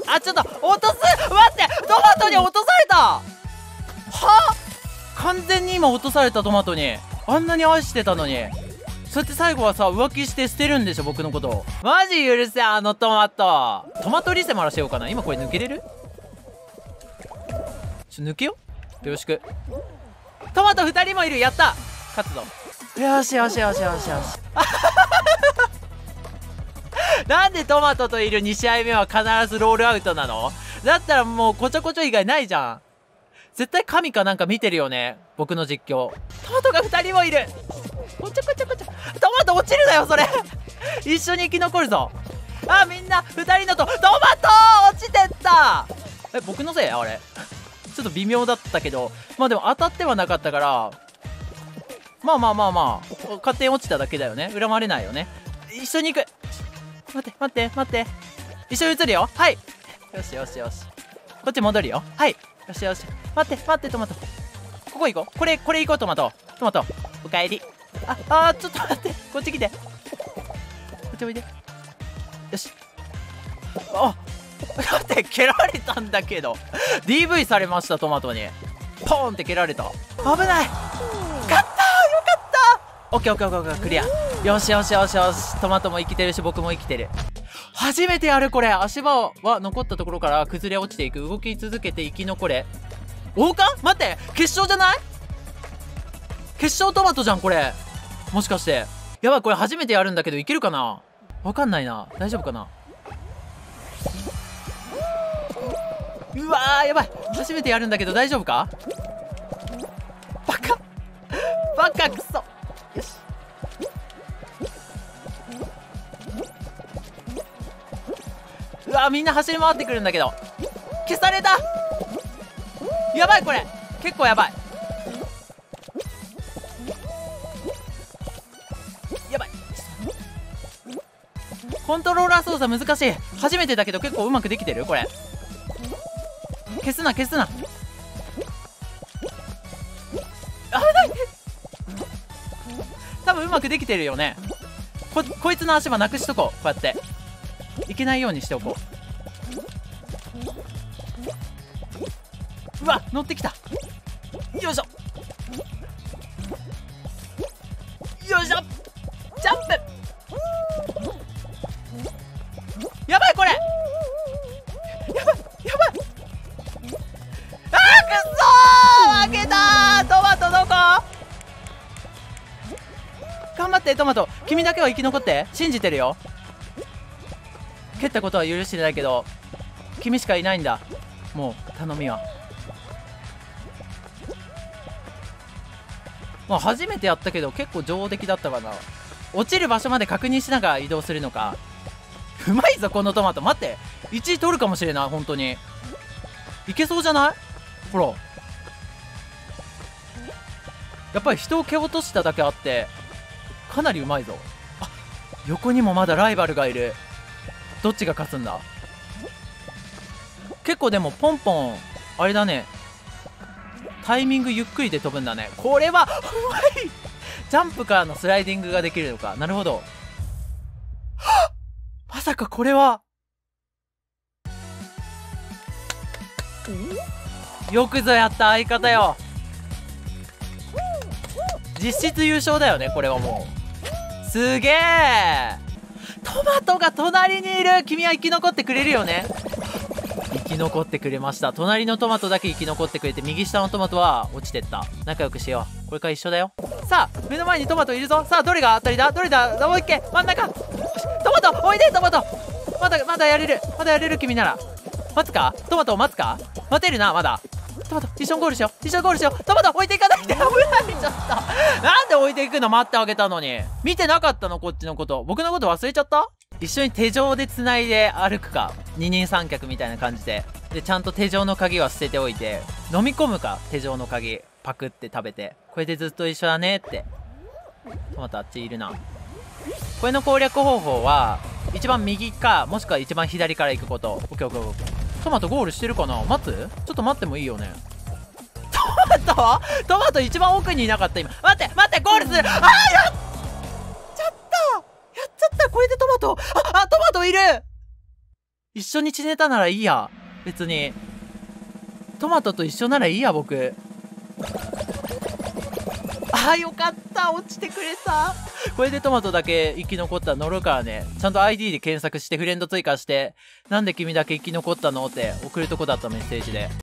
あ、ちょっと落とす。待って、トマトに落とされた。はあ、完全に今落とされた。トマトにあんなに愛してたのに、そうやって最後はさ浮気して捨てるんでしょ、僕のこと。マジ許せ、あのトマト。トマトリセマラしようかな。今これ抜けれる？抜けよ。よろしく。トマト2人もいる。やった、勝つぞ。よしよしよしよしよしなんでトマトといる2試合目は必ずロールアウトなの？だったらもうこちょこちょ以外ないじゃん。絶対神かなんか見てるよね、僕の実況。トマトが2人もいる。こちょこちょこちょ。トマト落ちるなよそれ一緒に生き残るぞ。あ、みんな2人のトマト落ちてった。え、僕のせい？あれちょっと微妙だったけど、まあでも当たってはなかったから、まあ勝手に落ちただけだよね。恨まれないよね。一緒に行く。待って一緒に移るよ。はい、よしよしよし。こっち戻るよ。はい、よしよし。待ってトマト、ここ行こう。これ行こう。トマトおかえり。あ、ちょっと待って、こっち来て、こっちおいで。よし。あ、待って、蹴られたんだけどDV されました。トマトにポーンって蹴られた。危ない。勝ったー、よかった。オッケークリア。よし。トマトも生きてるし僕も生きてる。初めてやるこれ。足場は残ったところから崩れ落ちていく。動き続けて生き残れ。王冠？待って、決勝じゃない？決勝トマトじゃんこれ。もしかして。やばい、これ初めてやるんだけどいけるかな。わかんないな。大丈夫かな。うわー、やばい、初めてやるんだけど大丈夫か。バカクソ。よし。うわー、みんな走り回ってくるんだけど消された。やばい、これ結構やばい。コントローラー操作難しい。初めてだけど結構うまくできてるこれ。消すな。危ない多分うまくできてるよね。こいつの足場なくしとこう。こうやっていけないようにしておこう。うわ、乗ってきた。よいしょジャンプ。やばいこれ。やばい。あー、くっそー、負けたー。トマトどこ？頑張ってトマト、君だけは生き残って。信じてるよ。蹴ったことは許してないけど君しかいないんだ。もう頼みは。まあ初めてやったけど結構上出来だったかな。落ちる場所まで確認しながら移動するのか。うまいぞこのトマト。待って、1位取るかもしれない。本当にいけそうじゃない？ほら、やっぱり人を蹴落としただけあってかなりうまいぞ。あ、横にもまだライバルがいる。どっちが勝つんだ。結構でもポンポンあれだね、タイミングゆっくりで飛ぶんだね。これはうまい。ジャンプからのスライディングができるのか。なるほど。まさかこれは。よくぞやった相方よ。実質優勝だよねこれは。もうすげえ。トマトが隣にいる。君は生き残ってくれるよね。生き残ってくれました。隣のトマトだけ生き残ってくれて、右下のトマトは落ちてった。仲良くしよう。これから一緒だよ。さあ目の前にトマトいるぞ。さあどれが当たりだ。どれだ。もう一軒真ん中。トマトおいで。トマトまだやれる。君なら待つか。トマトを待つか。待てるな。まだトマト一緒にゴールしよう。トマト置いていかないで。危ない。ちょっとなんで置いていくの。待ってあげたのに。見てなかったのこっちのこと。僕のこと忘れちゃった。一緒に手錠でつないで歩くか、二人三脚みたいな感じでちゃんと手錠の鍵は捨てておいて飲み込むか。手錠の鍵パクって食べて、これでずっと一緒だねって。トマトあっちいるな。これの攻略方法は一番右かもしくは一番左から行くこと。オッケー。トマトゴールしてるかな。待つ？ちょっと待ってもいいよね。トマト一番奥にいなかった今。待ってゴールする。やっちゃった。これでトマト。トマトいる。 一緒に血ネタならいいや。別に。トマトと一緒ならいいや、僕。ああ、よかった。落ちてくれた。これでトマトだけ生き残ったら乗るからね。ちゃんと ID で検索してフレンド追加して、なんで君だけ生き残ったのって送るとこだったメッセージで。